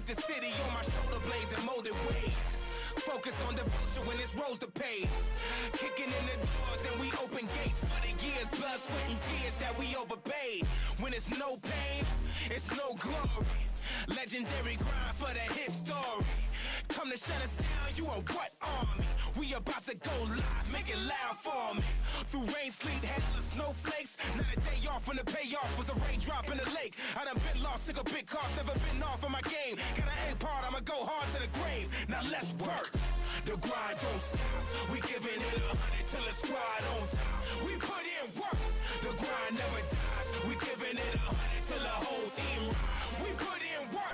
with the city on my shoulder blades and molded waves. Focus on devotion when it's roads to pave. Kicking in the doors and we open gates for the years, blood, sweat, and tears that we overpaid. When it's no pain, it's no glory. Legendary grind for the hit story. Come to shut us down, you are what army? We about to go live, make it loud for me. Through rain, sleet, hail, and snowflakes. Not a day off when the payoff was a raindrop in the lake. I done been lost, took a big cost, never been off of my game. Gotta aim hard, I'ma go hard to the grave. Now let's work. The grind don't stop. We giving it 100 till the squad on top. We put in work. The grind never dies. We giving it 100 till the whole team rise. We put in work.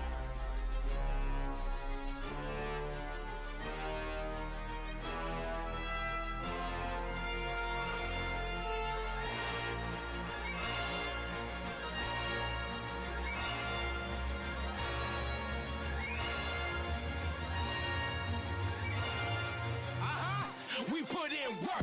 We put in work.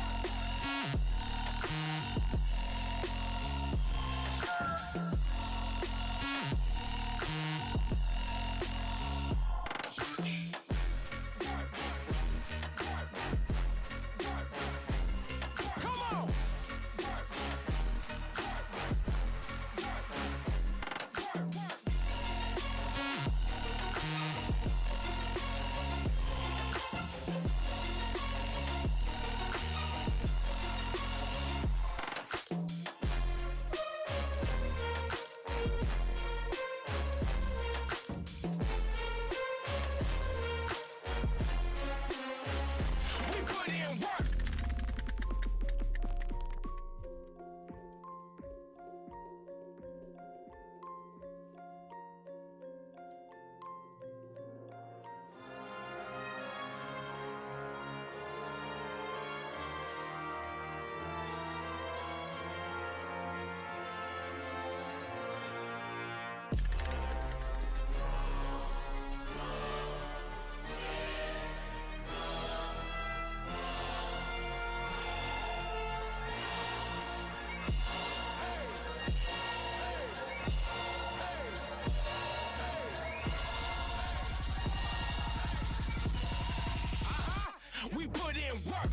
We put in work.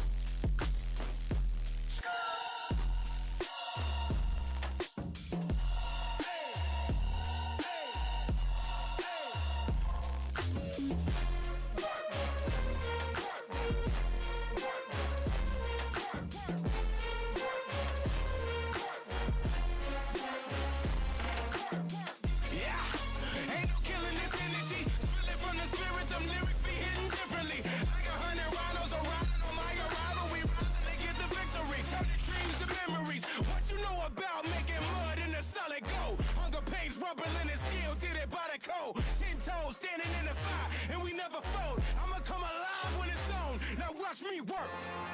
Rumbling and steel, did it by the code. 10 toes, standing in the fire, and we never fold. I'ma come alive when it's on. Now watch me work.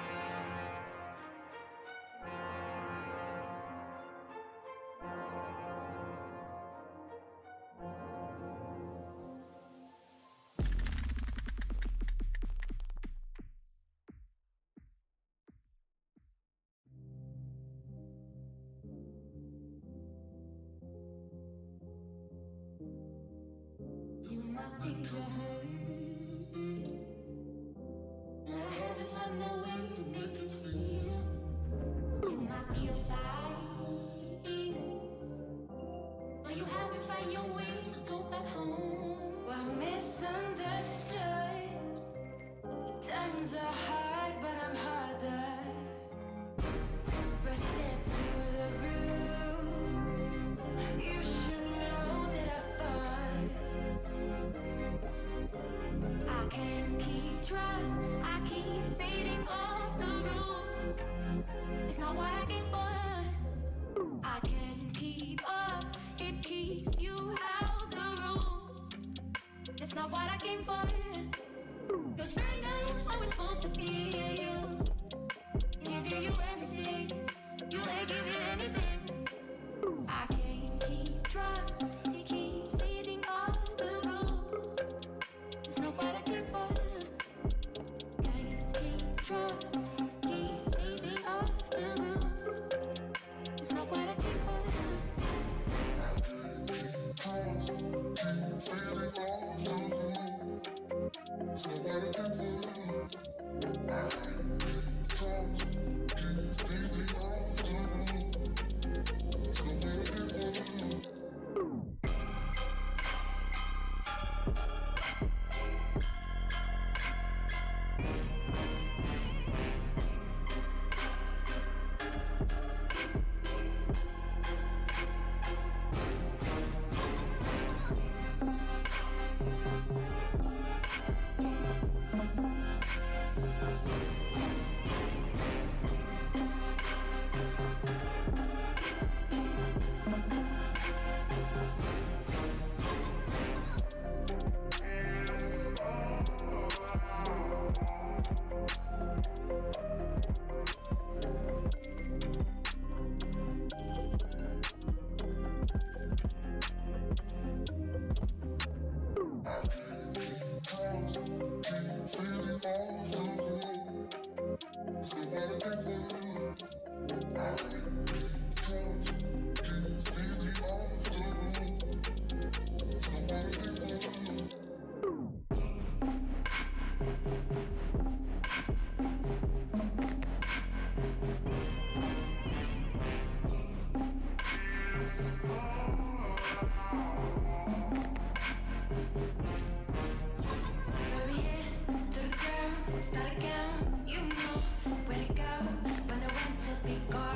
You must think you're hurt. But I had to find my way to make it feel. You might be afraid, but you have to find your way to go back home. We're misunderstood. Times are hard, but I'm harder. Rusted to the roots. You should know that I fought. I can't keep trust, I keep fading on. big car.